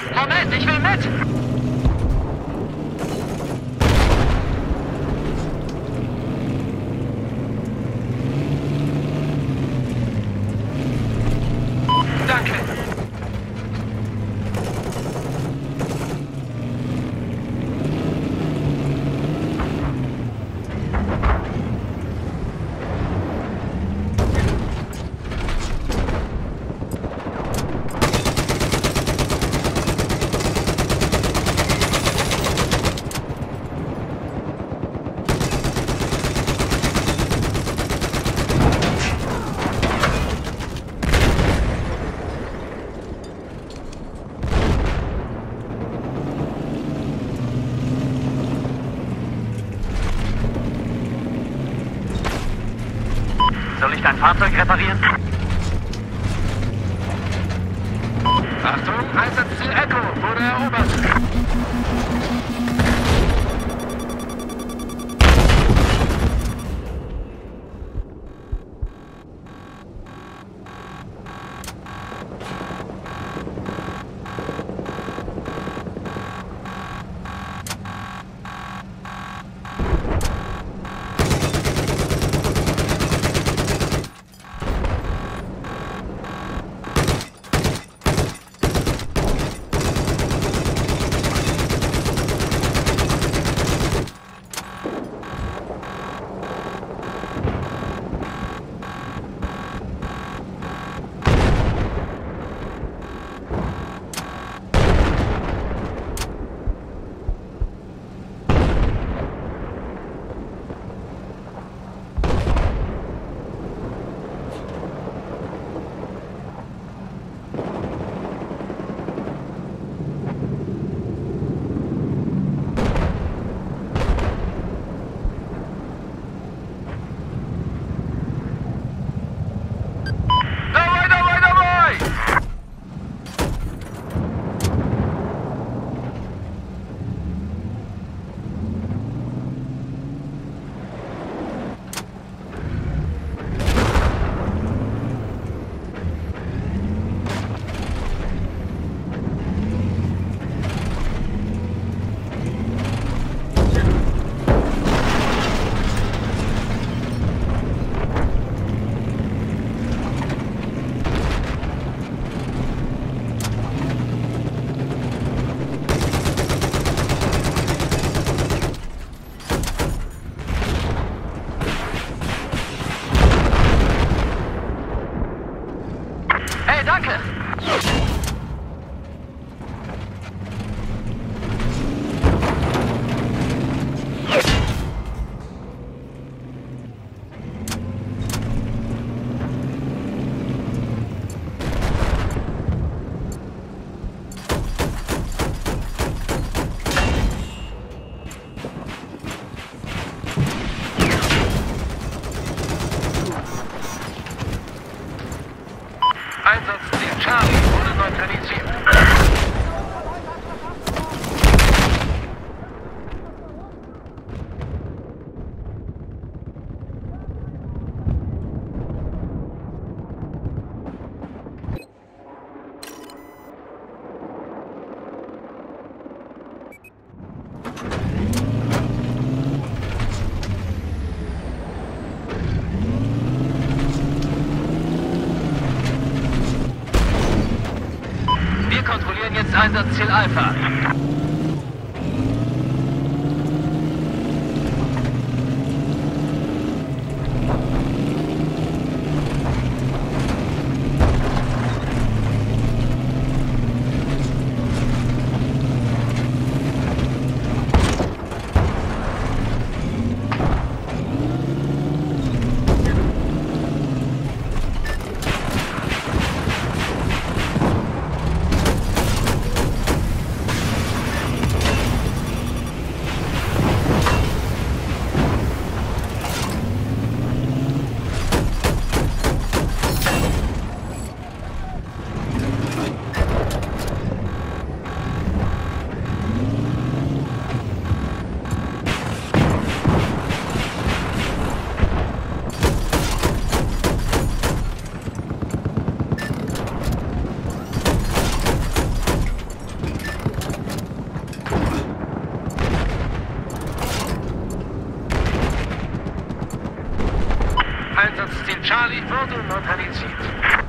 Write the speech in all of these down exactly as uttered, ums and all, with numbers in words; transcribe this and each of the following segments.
Moment, ich will mit! Danke! Soll ich dein Fahrzeug reparieren? Achtung, Einsatzziel Echo wurde erobert. Danke! Einsatzziel Charlie wurde neutralisiert. Wir kontrollieren jetzt Einsatzziel Alpha. wurde neutralisiert.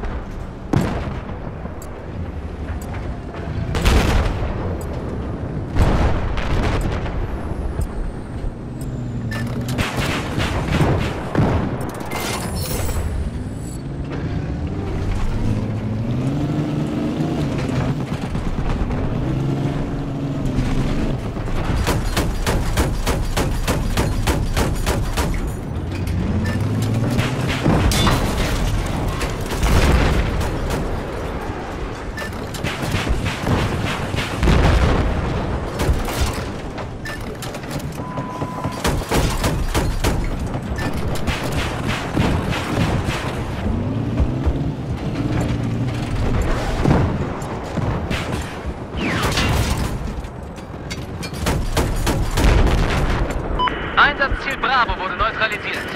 Einsatzziel Bravo wurde neutralisiert.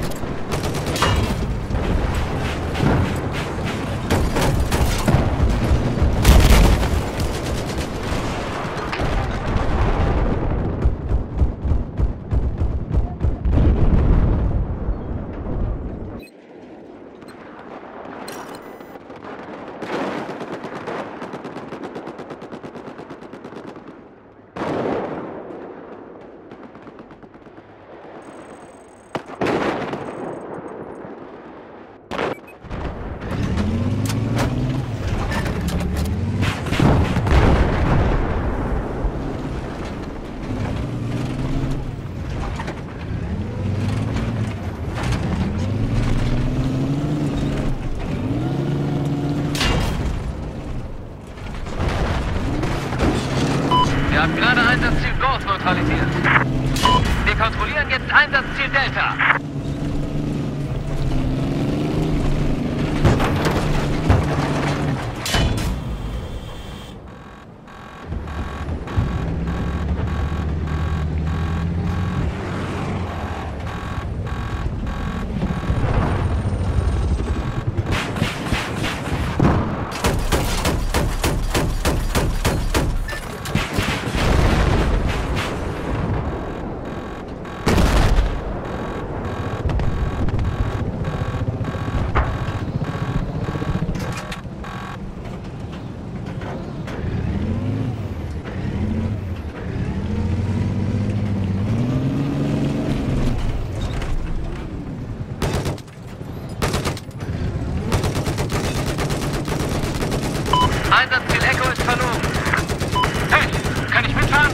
Wir haben gerade Einsatzziel Golf neutralisiert. Wir kontrollieren jetzt Einsatzziel Delta. Einsatzziel Echo ist verloren. Hey, kann ich mitfahren?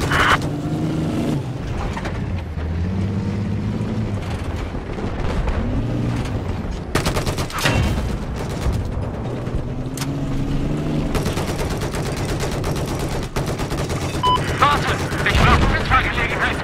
Warte, ich brauche Mitfahrgelegenheit.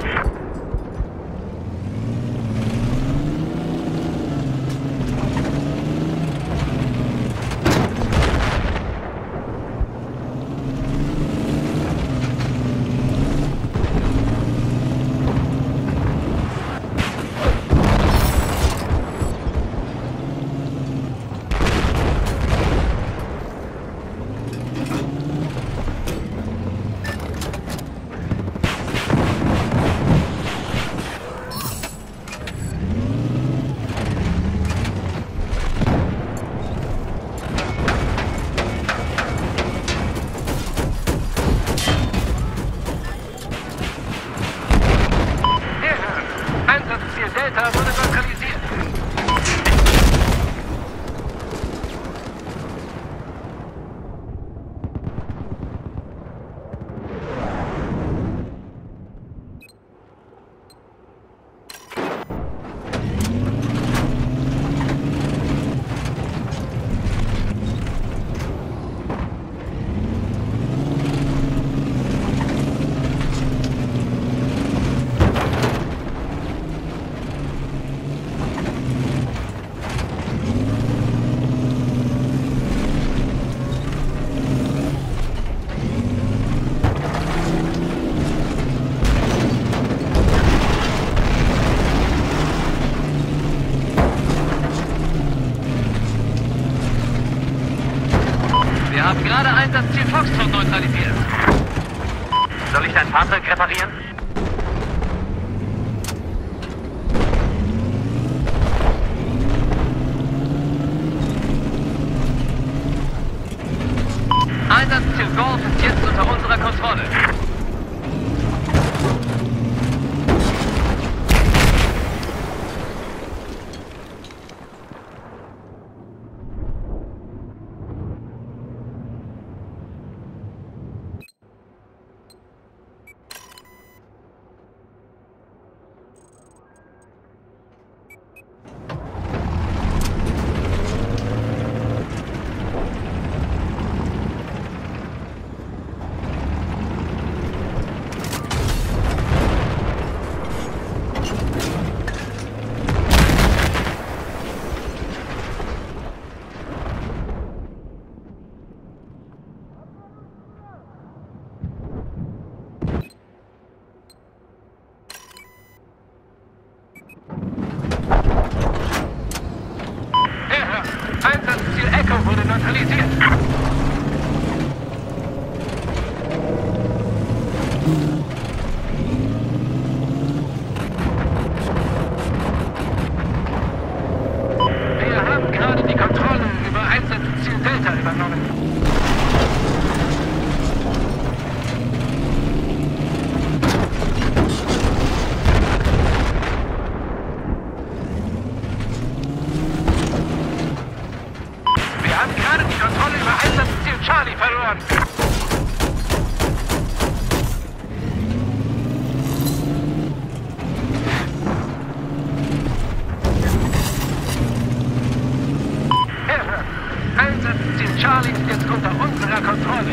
Einsatzziel Delta wurde neutralisiert. Wir haben gerade Einsatzziel Foxtrot neutralisiert. Soll ich dein Fahrzeug reparieren? Einsatzziel Golf ist jetzt unter unserer Kontrolle. Einsatzziel Echo wurde neutralisiert. Wir haben gerade die Kontrolle über Einsatzziel Delta übernommen. Wir haben gerade die Kontrolle über Einsatzziel Charlie verloren. Hilfe! Einsatzziel Charlie ist jetzt unter unserer Kontrolle.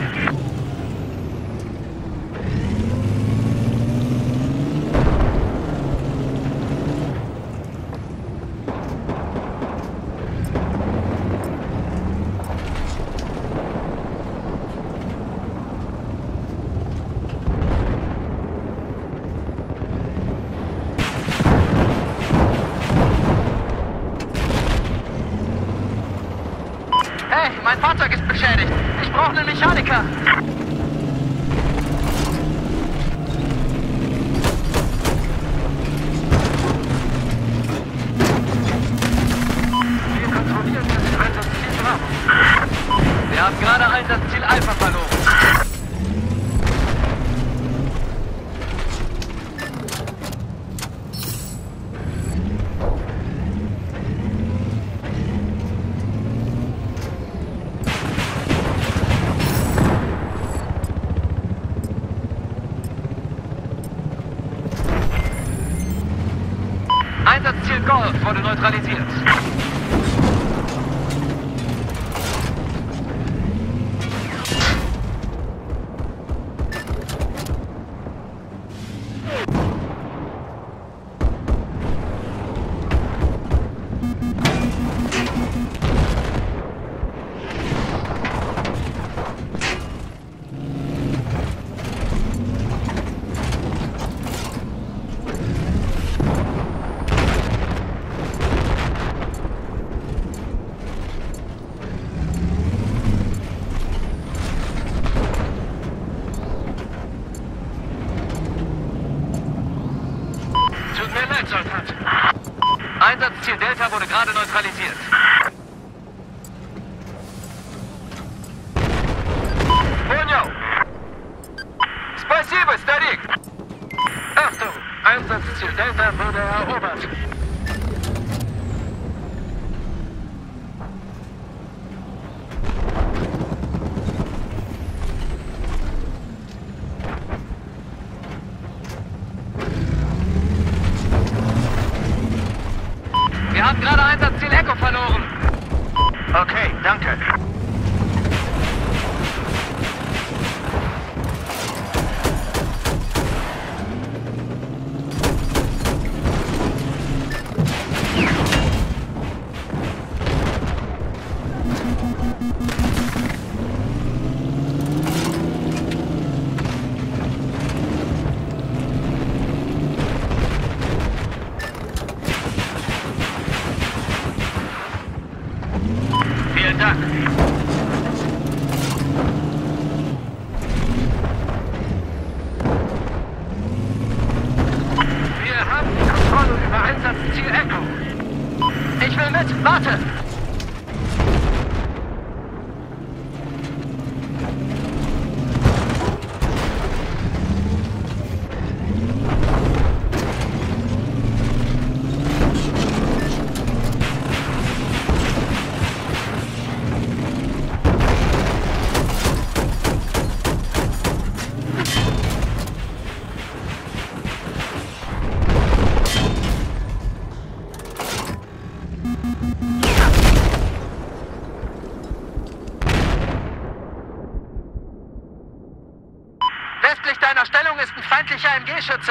Hey, mein Fahrzeug ist beschädigt. Ich brauche einen Mechaniker. Wir kontrollieren das Einsatzziel Bravo. Wir haben gerade Einsatzziel Alpha verloren. Einsatzziel Golf wurde neutralisiert. Tut mir leid, Soldat. Einsatzziel Delta wurde gerade neutralisiert. Poño! Спасибо, старик! Achtung! Einsatzziel Delta wurde erobert. Wir haben gerade Einsatzziel Echo verloren. Okay, danke. Vielen Dank. Westlich deiner Stellung ist ein feindlicher M G-Schütze.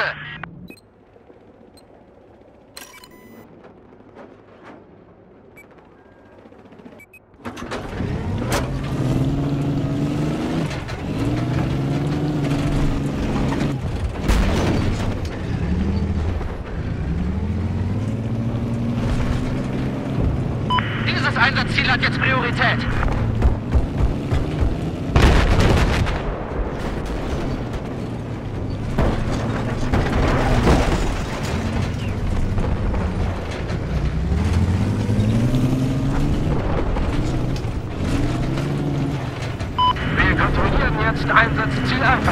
Dieses Einsatzziel hat jetzt Priorität. Einsatzziel Alpha.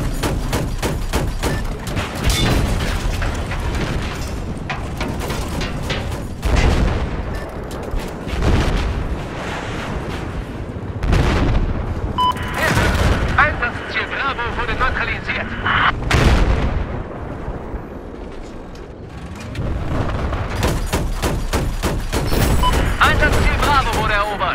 Einsatzziel Bravo wurde neutralisiert. Einsatzziel Bravo wurde erobert.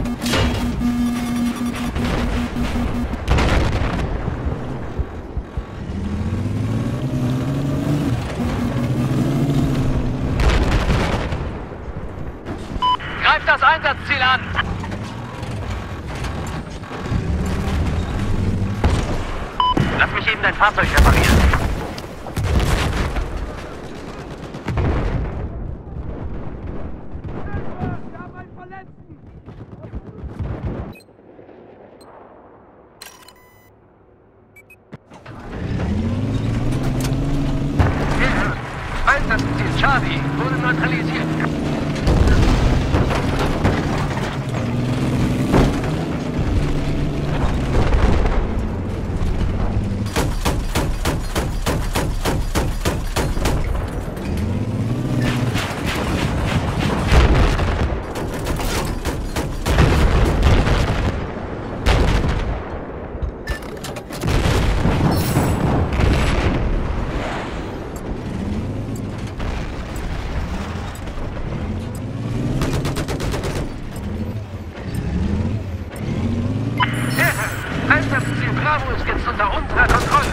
Greift das Einsatzziel an! Lass mich eben dein Fahrzeug reparieren. Wir haben einen Verletzten! Ja, Einsatzziel Charlie wurde neutralisiert. Einsatzziel Bravo ist jetzt unter unserer Kontrolle.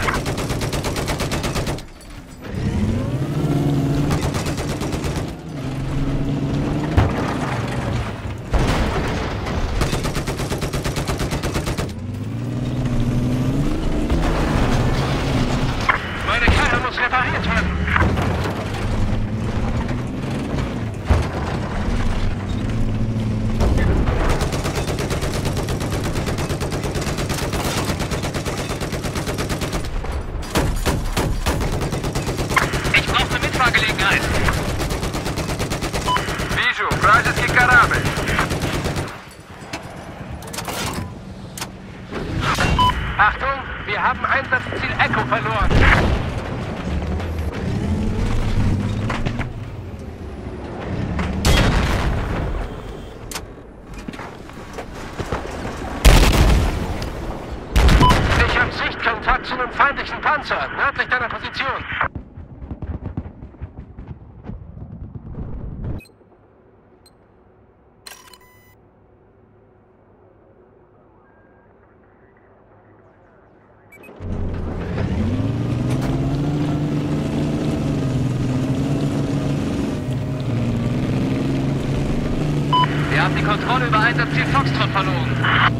Meine Karre muss repariert werden. Gelegenheit. Вижу, вражеский корабль. Achtung, wir haben Einsatzziel Echo verloren. Ich habe Sichtkontakt zu einem feindlichen Panzer, nördlich deiner Position. Wir haben die Kontrolle über Einsatzziel Foxtrot verloren.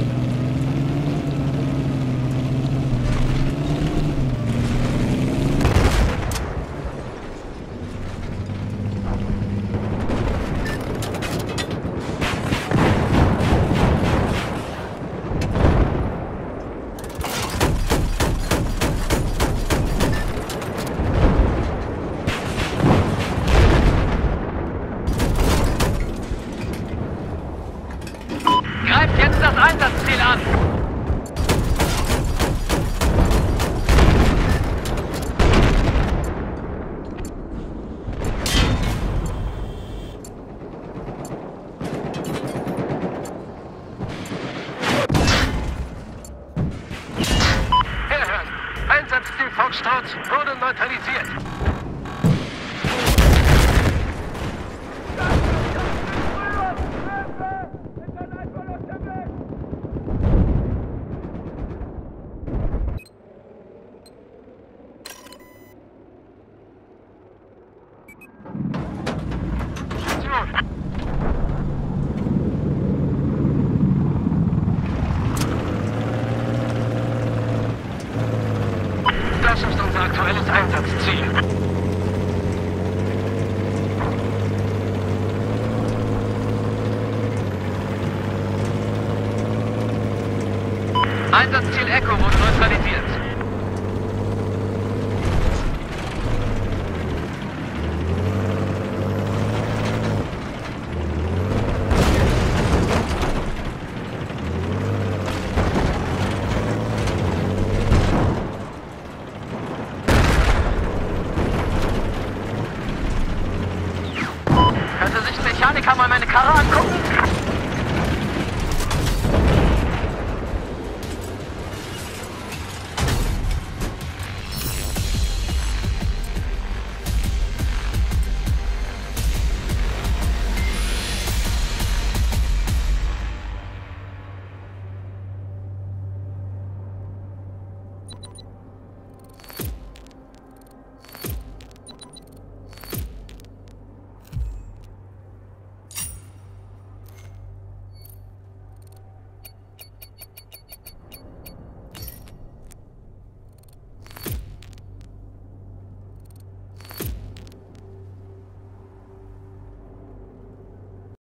Greift jetzt das Einsatzziel an! Herhören! Einsatzziel Foxtrot wurde neutralisiert. Aktuelles Einsatzziel. Einsatzziel Echo wurde neutralisiert.